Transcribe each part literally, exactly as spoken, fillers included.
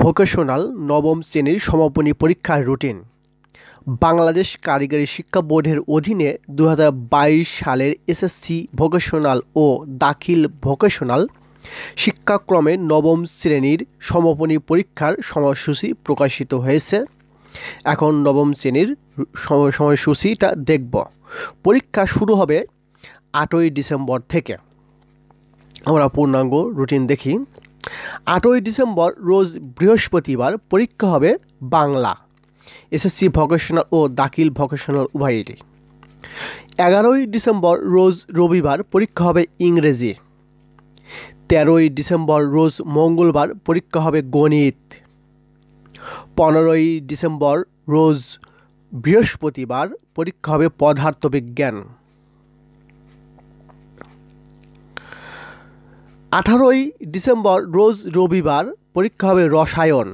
Vocational নবম শ্রেণীর সমাপনী পরীক্ষার রুটিন। বাংলাদেশ কারিগরি শিক্ষা বোর্ডের অধীনে দু হাজার বাইশ সালের এসএসসি ভোকেশনাল ও দাখিল ভোকেশনাল শিক্ষাক্রমে নবম শ্রেণীর সমাপনী পরীক্ষার সময়সূচি প্রকাশিত হয়েছে। এখন নবম শ্রেণীর সময়সূচিটা দেখব। পরীক্ষা শুরু হবে আটই ডিসেম্বর থেকে। আমরা পূর্ণাঙ্গ রুটিন দেখি। আটই ডিসেম্বর রোজ বৃহস্পতিবার পরীক্ষা হবে বাংলা, এসএসসি ভোকেশনাল ও দাখিল ভোকেশনাল উভয়েরই। এগারোই ডিসেম্বর রোজ রবিবার পরীক্ষা হবে ইংরেজি। তেরোই ডিসেম্বর রোজ মঙ্গলবার পরীক্ষা হবে গণিত। পনেরোই ডিসেম্বর রোজ বৃহস্পতিবার পরীক্ষা হবে পদার্থবিজ্ঞান। আঠারোই ডিসেম্বর রোজ রবিবার পরীক্ষা হবে রসায়ন।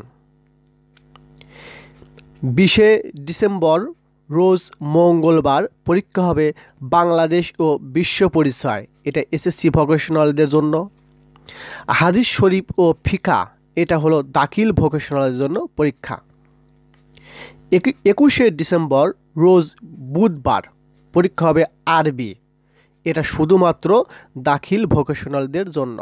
বিশে ডিসেম্বর রোজ মঙ্গলবার পরীক্ষা হবে বাংলাদেশ ও বিশ্ব পরিচয়, এটা এসএসসি ভোকেশনালদের জন্য। হাদিস শরীফ ও ফিকা, এটা হলো দাখিল ভোকেশনালের জন্য পরীক্ষা। একুশে ডিসেম্বর রোজ বুধবার পরীক্ষা হবে আরবি, এটা শুধুমাত্র দাখিল ভোকেশনালদের জন্য।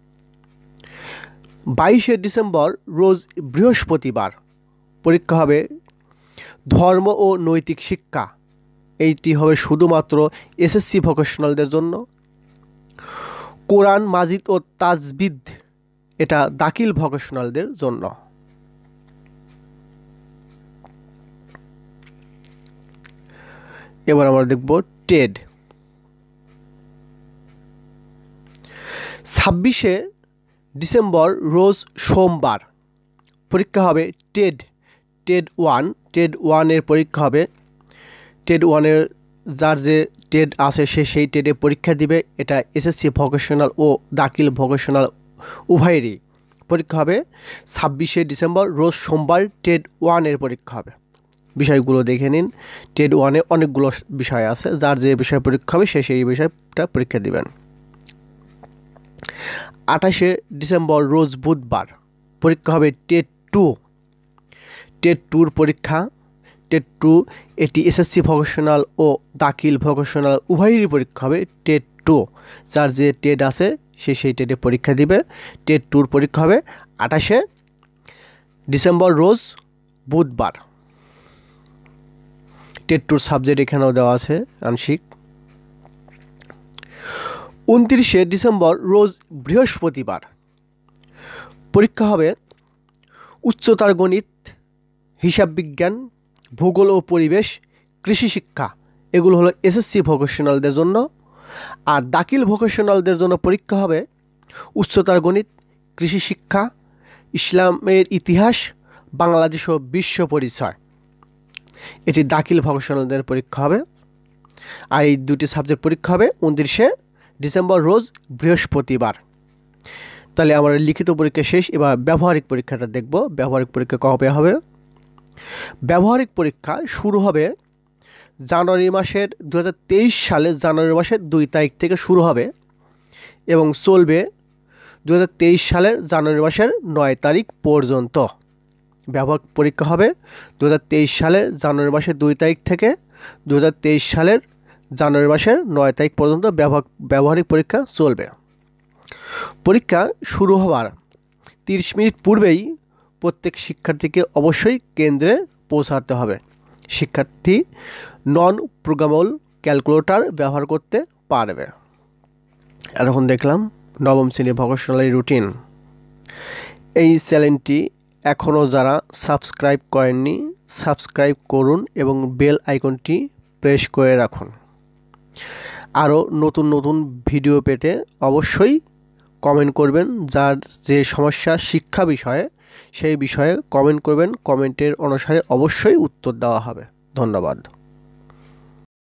বাইশে ডিসেম্বর রোজ বৃহস্পতিবার পরীক্ষা হবে ধর্ম ও নৈতিক শিক্ষা, এইটি হবে শুধুমাত্র এসএসসি ভোকেশনালদের জন্য। কোরআন মাজিদ ও তাজবিদ, এটা দাখিল ভোকেশনালদের জন্য। এবার আমরা দেখব টেড। ছাব্বিশে ডিসেম্বর রোজ সোমবার পরীক্ষা হবে টেড টেড ওয়ান টেড ওয়ানের পরীক্ষা হবে। টেড ওয়ানের যার যে টেড আছে সে সেই টেডে পরীক্ষা দিবে, এটা এসএসসি ভোকেশনাল ও দাখিল ভোকেশনাল উভয়েরই পরীক্ষা হবে। ছাব্বিশে ডিসেম্বর রোজ সোমবার টেড ওয়ানের পরীক্ষা হবে। বিষয়গুলো দেখে নিন। টেড ওয়ানে অনেকগুলো বিষয় আছে, যার যে বিষয় পরীক্ষা হবে সে সেই বিষয়টা পরীক্ষা দিবেন। আঠাশে ডিসেম্বর রোজ বুধবার পরীক্ষা হবে টেড টু টেড টুর পরীক্ষা। টেড টু এটি এসএসসি ভোকেশনাল ও দাখিল ভোকেশনাল উভয়েরই পরীক্ষা হবে। টেড টু যার যে টেড আছে সে সেই টেডে পরীক্ষা দিবে। টেড টুর পরীক্ষা হবে আঠাশে ডিসেম্বর রোজ বুধবার। টেড টুর সাবজেক্ট এখানেও দেওয়া আছে আংশিক। উনত্রিশে ডিসেম্বর রোজ বৃহস্পতিবার পরীক্ষা হবে উচ্চতর গণিত, হিসাব বিজ্ঞান, ভূগোল ও পরিবেশ, কৃষি শিক্ষা, এগুলো হলো এসএসসি ভোকেশনালদের জন্য। আর দাখিল ভোকেশনালদের জন্য পরীক্ষা হবে উচ্চতর গণিত, কৃষি শিক্ষা, ইসলামের ইতিহাস, বাংলাদেশ ও বিশ্ব পরিচয়, এটি দাখিল ভোকেশনালদের পরীক্ষা হবে। আর এই দুটি সাবজেক্ট পরীক্ষা হবে উনত্রিশে ডিসেম্বর রোজ বৃহস্পতিবার। তাহলে আমার লিখিত পরীক্ষা শেষ। এবার ব্যবহারিক পরীক্ষাটা দেখব। ব্যবহারিক পরীক্ষা কবে হবে? ব্যবহারিক পরীক্ষা শুরু হবে জানুয়ারি মাসের দু হাজার তেইশ সালে জানুয়ারি মাসের দুই তারিখ থেকে শুরু হবে এবং চলবে দু হাজার তেইশ সালের জানুয়ারি মাসের নয় তারিখ পর্যন্ত। ব্যবহারিক পরীক্ষা হবে দু হাজার তেইশ সালের জানুয়ারি মাসের দুই তারিখ থেকে দু হাজার তেইশ সালের জানুয়ারি মাসের নয় তারিখ পর্যন্ত ব্যবহারিক পরীক্ষা চলবে। পরীক্ষা শুরু হওয়ার তিরিশ মিনিট পূর্বেই প্রত্যেক শিক্ষার্থীকে অবশ্যই কেন্দ্রে পৌঁছাতে হবে। শিক্ষার্থী নন প্রোগ্রামেবল ক্যালকুলেটর ব্যবহার করতে পারবে। এতক্ষণ দেখলাম নবম শ্রেণী ভোকেশনাল রুটিন। এই চ্যানেলটি এখনও যারা সাবস্ক্রাইব করেননি সাবস্ক্রাইব করুন এবং বেল আইকনটি প্রেস করে রাখুন। আরও নতুন নতুন ভিডিও পেতে অবশ্যই কমেন্ট করবেন। যার যে সমস্যা শিক্ষা বিষয়ে সেই বিষয়ে কমেন্ট করবেন। কমেন্টের অনুসারে অবশ্যই উত্তর দেওয়া হবে। ধন্যবাদ।